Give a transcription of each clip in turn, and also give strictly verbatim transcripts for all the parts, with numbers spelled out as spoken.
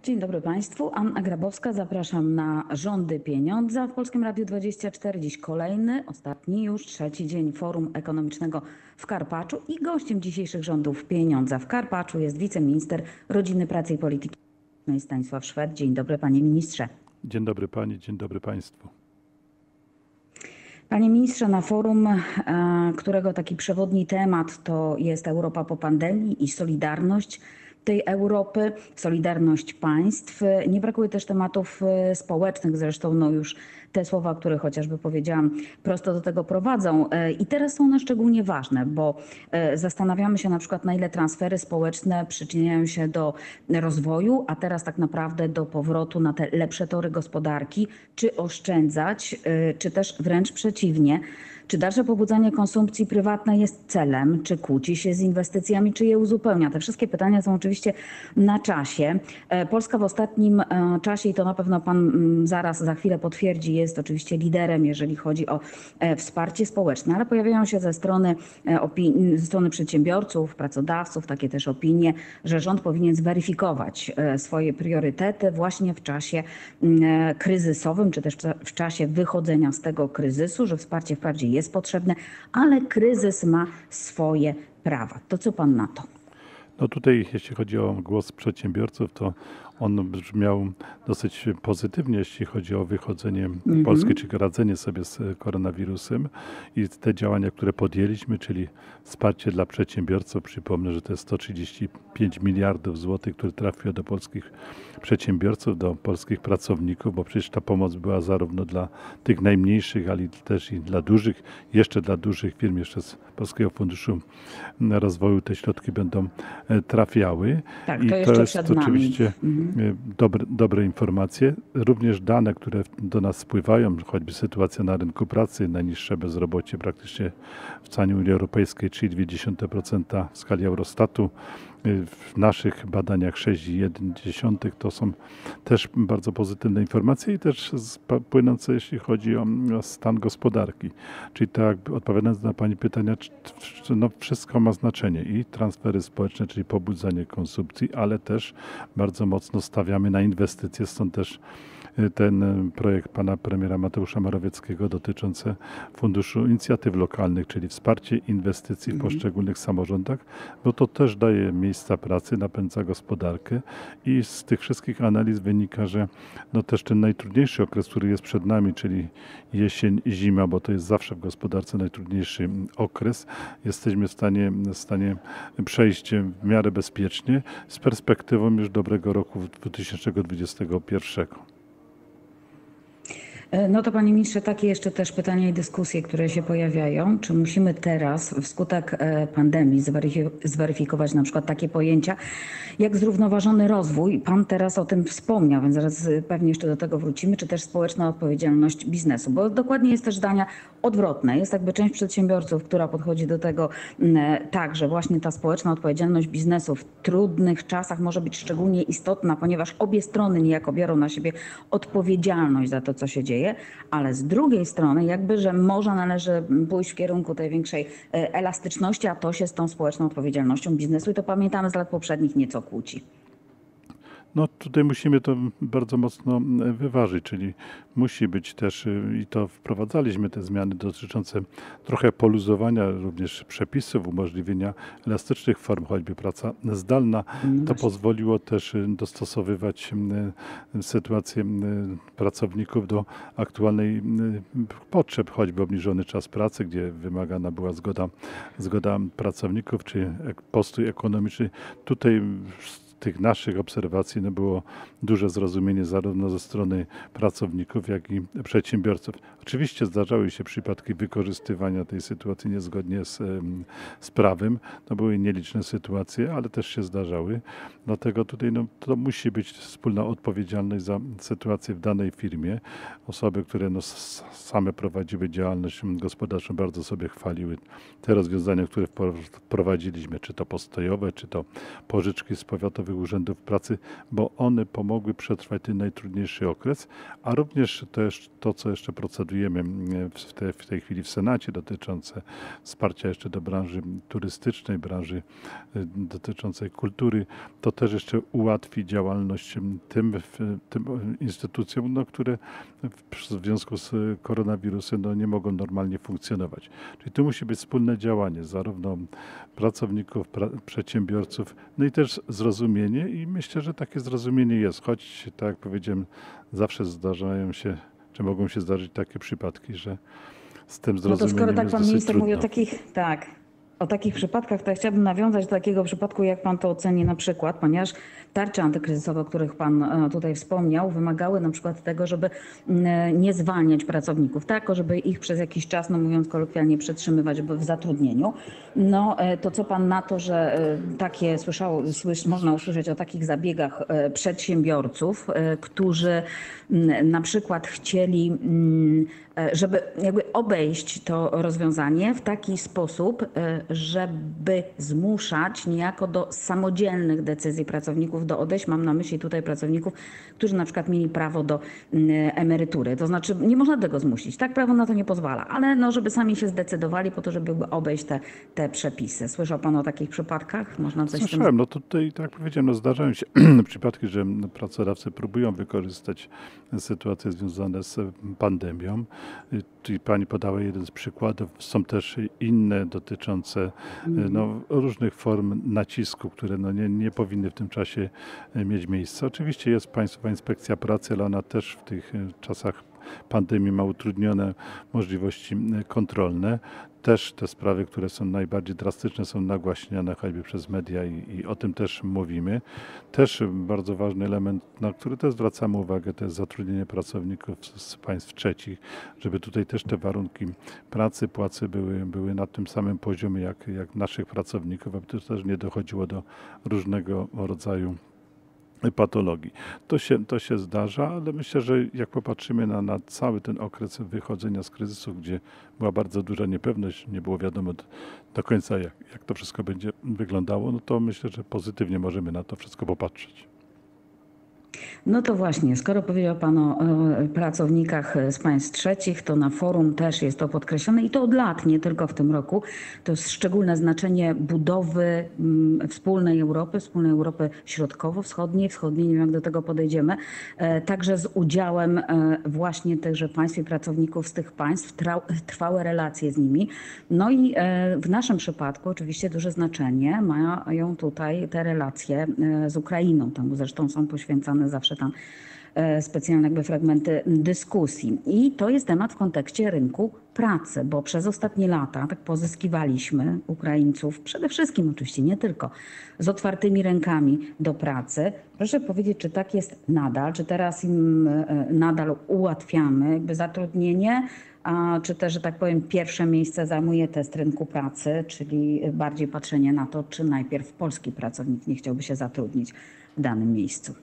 Dzień dobry Państwu. Anna Grabowska, zapraszam na Rządy Pieniądza w Polskim Radiu dwadzieścia cztery. Dziś kolejny, ostatni już, trzeci dzień Forum Ekonomicznego w Karpaczu i gościem dzisiejszych Rządów Pieniądza w Karpaczu jest wiceminister Rodziny, Pracy i Polityki Społecznej Stanisław Szwed. Dzień dobry Panie Ministrze. Dzień dobry Pani, dzień dobry Państwu. Panie ministrze, na forum, którego taki przewodni temat to jest Europa po pandemii i solidarność tej Europy, solidarność państw. Nie brakuje też tematów społecznych, zresztą no już te słowa, które chociażby powiedziałam, prosto do tego prowadzą. I teraz są one szczególnie ważne, bo zastanawiamy się na przykład, na ile transfery społeczne przyczyniają się do rozwoju, a teraz tak naprawdę do powrotu na te lepsze tory gospodarki, czy oszczędzać, czy też wręcz przeciwnie. Czy dalsze pobudzanie konsumpcji prywatnej jest celem, czy kłóci się z inwestycjami, czy je uzupełnia? Te wszystkie pytania są oczywiście na czasie. Polska w ostatnim czasie, i to na pewno Pan zaraz za chwilę potwierdzi, jest oczywiście liderem, jeżeli chodzi o wsparcie społeczne, ale pojawiają się ze strony, opinii, ze strony przedsiębiorców, pracodawców takie też opinie, że rząd powinien zweryfikować swoje priorytety właśnie w czasie kryzysowym, czy też w czasie wychodzenia z tego kryzysu, że wsparcie wprawdzie jest potrzebne, ale kryzys ma swoje prawa. To co Pan na to? No tutaj, jeśli chodzi o głos przedsiębiorców, to on brzmiał dosyć pozytywnie, jeśli chodzi o wychodzenie mm-hmm. Polski, czy radzenie sobie z koronawirusem i te działania, które podjęliśmy, czyli wsparcie dla przedsiębiorców. Przypomnę, że to jest sto trzydzieści pięć miliardów złotych, które trafiły do polskich przedsiębiorców, do polskich pracowników, bo przecież ta pomoc była zarówno dla tych najmniejszych, ale też i dla dużych, jeszcze dla dużych firm, jeszcze z Polskiego Funduszu Rozwoju te środki będą trafiały. Tak, i to, to jeszcze jest przed oczywiście nami. Dobre, dobre informacje. Również dane, które do nas spływają, choćby sytuacja na rynku pracy, najniższe bezrobocie praktycznie w całej Unii Europejskiej, trzy przecinek dwa procent w skali Eurostatu. W naszych badaniach sześć przecinek jeden procent to są też bardzo pozytywne informacje i też płynące, jeśli chodzi o, o stan gospodarki. Czyli tak, odpowiadając na Pani pytania, no wszystko ma znaczenie i transfery społeczne, czyli pobudzanie konsumpcji, ale też bardzo mocno stawiamy na inwestycje, stąd też ten projekt pana premiera Mateusza Morawieckiego dotyczący Funduszu Inicjatyw Lokalnych, czyli wsparcie inwestycji w poszczególnych samorządach, bo to też daje miejsca pracy, napędza gospodarkę i z tych wszystkich analiz wynika, że no też ten najtrudniejszy okres, który jest przed nami, czyli jesień i zima, bo to jest zawsze w gospodarce najtrudniejszy okres, jesteśmy w stanie, w stanie przejść w miarę bezpiecznie z perspektywą już dobrego roku dwa tysiące dwudziestego pierwszego. No to Panie Ministrze, takie jeszcze też pytania i dyskusje, które się pojawiają. Czy musimy teraz wskutek pandemii zweryfikować na przykład takie pojęcia jak zrównoważony rozwój? Pan teraz o tym wspomniał, więc zaraz pewnie jeszcze do tego wrócimy. Czy też społeczna odpowiedzialność biznesu? Bo dokładnie jest też zdania odwrotne. Jest jakby część przedsiębiorców, która podchodzi do tego tak, że właśnie ta społeczna odpowiedzialność biznesu w trudnych czasach może być szczególnie istotna, ponieważ obie strony niejako biorą na siebie odpowiedzialność za to, co się dzieje. Ale z drugiej strony jakby, że może należy pójść w kierunku tej większej elastyczności, a to się z tą społeczną odpowiedzialnością biznesu i to pamiętamy z lat poprzednich nieco kłóci. No tutaj musimy to bardzo mocno wyważyć, czyli musi być też, i to wprowadzaliśmy te zmiany dotyczące trochę poluzowania również przepisów, umożliwienia elastycznych form, choćby praca zdalna. No to pozwoliło też dostosowywać sytuację pracowników do aktualnej potrzeb, choćby obniżony czas pracy, gdzie wymagana była zgoda, zgoda pracowników, czy postój ekonomiczny. Tutaj tych naszych obserwacji no było duże zrozumienie zarówno ze strony pracowników, jak i przedsiębiorców. Oczywiście zdarzały się przypadki wykorzystywania tej sytuacji niezgodnie z, z prawem. To były nieliczne sytuacje, ale też się zdarzały. Dlatego tutaj no, to musi być wspólna odpowiedzialność za sytuację w danej firmie. Osoby, które no, same prowadziły działalność gospodarczą, bardzo sobie chwaliły te rozwiązania, które wprowadziliśmy, czy to postojowe, czy to pożyczki z powiatowych samorządowych urzędów pracy, bo one pomogły przetrwać ten najtrudniejszy okres, a również też to, co jeszcze procedujemy w, te, w tej chwili w Senacie dotyczące wsparcia jeszcze do branży turystycznej, branży dotyczącej kultury, to też jeszcze ułatwi działalność tym, tym instytucjom, no, które w związku z koronawirusem no, nie mogą normalnie funkcjonować. Czyli tu musi być wspólne działanie zarówno pracowników, pra, przedsiębiorców, no i też zrozumienie i myślę, że takie zrozumienie jest, choć tak jak powiedziałem, zawsze zdarzają się, czy mogą się zdarzyć takie przypadki, że z tym No to zrozumieniem skoro tak jest pan dosyć minister mówi o trudno. takich, tak, o takich przypadkach, to ja chciałabym nawiązać do takiego przypadku, jak pan to oceni na przykład, ponieważ tarcze antykryzysowe, o których pan e, tutaj wspomniał, wymagały na przykład tego, żeby mm, nie zwalniać pracowników, tak, żeby ich przez jakiś czas, no mówiąc kolokwialnie, przetrzymywać w zatrudnieniu. No e, to co pan na to, że e, takie słyszało, słysz, można usłyszeć o takich zabiegach e, przedsiębiorców, e, którzy m, na przykład chcieli, m, e, żeby jakby obejść to rozwiązanie w taki sposób, e, żeby zmuszać niejako do samodzielnych decyzji pracowników do odejść. Mam na myśli tutaj pracowników, którzy na przykład mieli prawo do mm, emerytury. To znaczy nie można tego zmusić, tak? Prawo na to nie pozwala, ale no, żeby sami się zdecydowali po to, żeby obejść te, te przepisy. Słyszał pan o takich przypadkach? Można coś z tym... Słyszałem, no tutaj, tak jak powiedziałem, no zdarzają się przypadki, że pracodawcy próbują wykorzystać sytuacje związane z pandemią. Czyli pani podała jeden z przykładów. Są też inne dotyczące no, różnych form nacisku, które no, nie, nie powinny w tym czasie mieć miejsca. Oczywiście jest Państwowa Inspekcja Pracy, ale ona też w tych czasach pandemii ma utrudnione możliwości kontrolne. Też te sprawy, które są najbardziej drastyczne, są nagłaśniane choćby przez media i, i o tym też mówimy. Też bardzo ważny element, na który też zwracamy uwagę, to jest zatrudnienie pracowników z, z państw trzecich, żeby tutaj też te warunki pracy, płacy były, były na tym samym poziomie jak, jak naszych pracowników, aby to też nie dochodziło do różnego rodzaju patologii. To się, to się zdarza, ale myślę, że jak popatrzymy na, na cały ten okres wychodzenia z kryzysu, gdzie była bardzo duża niepewność, nie było wiadomo do, do końca jak, jak to wszystko będzie wyglądało, no to myślę, że pozytywnie możemy na to wszystko popatrzeć. No to właśnie, skoro powiedział pan o e, pracownikach z państw trzecich, to na forum też jest to podkreślone i to od lat, nie tylko w tym roku. To jest szczególne znaczenie budowy mm, wspólnej Europy, wspólnej Europy środkowo-wschodniej, wschodniej, nie wiem jak do tego podejdziemy, e, także z udziałem e, właśnie tychże państw i pracowników z tych państw, trwa, trwałe relacje z nimi. No i e, w naszym przypadku oczywiście duże znaczenie mają tutaj te relacje e, z Ukrainą. Temu zresztą są poświęcane zawsze tam e, specjalne jakby fragmenty dyskusji. I to jest temat w kontekście rynku pracy, bo przez ostatnie lata tak pozyskiwaliśmy Ukraińców, przede wszystkim oczywiście, nie tylko, z otwartymi rękami do pracy. Proszę powiedzieć, czy tak jest nadal, czy teraz im e, nadal ułatwiamy jakby zatrudnienie, a czy też, że tak powiem, pierwsze miejsce zajmuje test rynku pracy, czyli bardziej patrzenie na to, czy najpierw polski pracownik nie chciałby się zatrudnić w danym miejscu.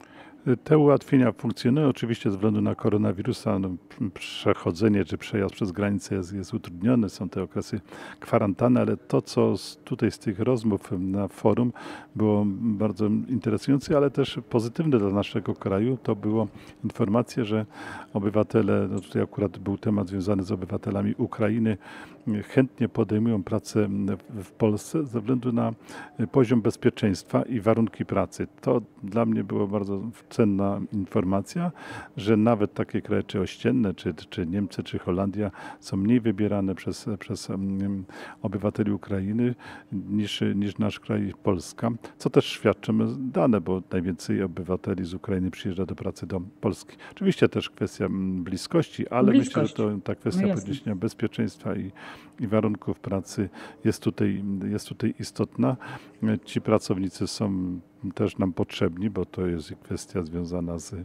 Te ułatwienia funkcjonują oczywiście ze względu na koronawirusa. No, przechodzenie czy przejazd przez granicę jest, jest utrudniony, są te okresy kwarantanny, ale to, co z, tutaj z tych rozmów na forum było bardzo interesujące, ale też pozytywne dla naszego kraju, to było informacje, że obywatele, no tutaj akurat był temat związany z obywatelami Ukrainy, chętnie podejmują pracę w Polsce ze względu na poziom bezpieczeństwa i warunki pracy. To dla mnie było bardzo cenna informacja, że nawet takie kraje czy ościenne, czy, czy Niemcy, czy Holandia są mniej wybierane przez, przez um, obywateli Ukrainy niż, niż nasz kraj Polska, co też świadczymy dane, bo najwięcej obywateli z Ukrainy przyjeżdża do pracy do Polski. Oczywiście też kwestia bliskości, ale Bliskość. myślę, że to ta kwestia No jasne. podniesienia bezpieczeństwa i, i warunków pracy jest tutaj, jest tutaj istotna. Ci pracownicy są też nam potrzebni, bo to jest kwestia związana z,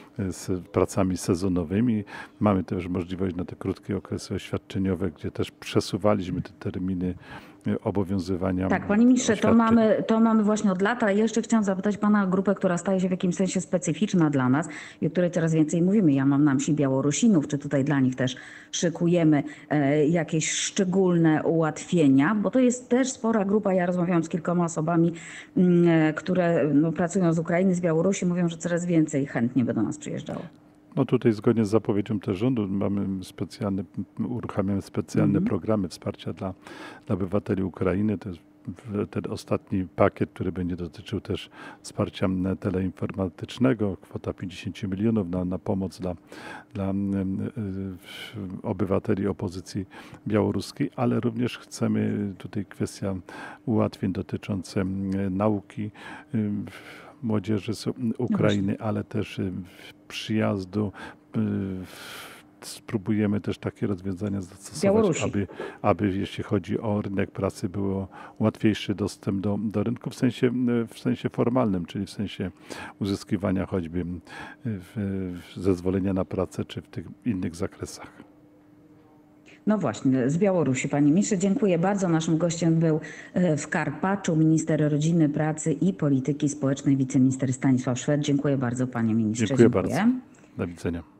z pracami sezonowymi. Mamy też możliwość na te krótkie okresy oświadczeniowe, gdzie też przesuwaliśmy te terminy obowiązywania. Tak, panie ministrze, to oświadczeń. mamy, to mamy właśnie od lat, a jeszcze chciałam zapytać pana o grupę, która staje się w jakimś sensie specyficzna dla nas i o której coraz więcej mówimy. Ja mam na myśli Białorusinów, czy tutaj dla nich też szykujemy e, jakieś szczególne ułatwienia, bo to jest też spora grupa. Ja rozmawiałam z kilkoma osobami, m, e, które no, pracują z Ukrainy, z Białorusi, mówią, że coraz więcej chętnie by do nas przyjeżdżało. No tutaj zgodnie z zapowiedzią też rządu mamy specjalny, uruchamiamy specjalne Mhm. programy wsparcia dla, dla obywateli Ukrainy. To jest w- ten ostatni pakiet, który będzie dotyczył też wsparcia m, teleinformatycznego, kwota pięćdziesiąt milionów na, na pomoc dla, dla m, y, obywateli opozycji białoruskiej, ale również chcemy tutaj kwestia ułatwień dotyczące m, nauki y, młodzieży z Ukrainy, ale też y, przyjazdu. y, Spróbujemy też takie rozwiązania zastosować, Białorusi. aby, aby jeśli chodzi o rynek pracy, było łatwiejszy dostęp do, do rynku w sensie, w sensie formalnym, czyli w sensie uzyskiwania choćby w, w zezwolenia na pracę, czy w tych innych zakresach. No właśnie, z Białorusi, panie ministrze. Dziękuję bardzo. Naszym gościem był e, w Karpaczu minister rodziny, pracy i polityki społecznej, wiceminister Stanisław Szwed. Dziękuję bardzo, panie ministrze. Dziękuję bardzo. Do widzenia.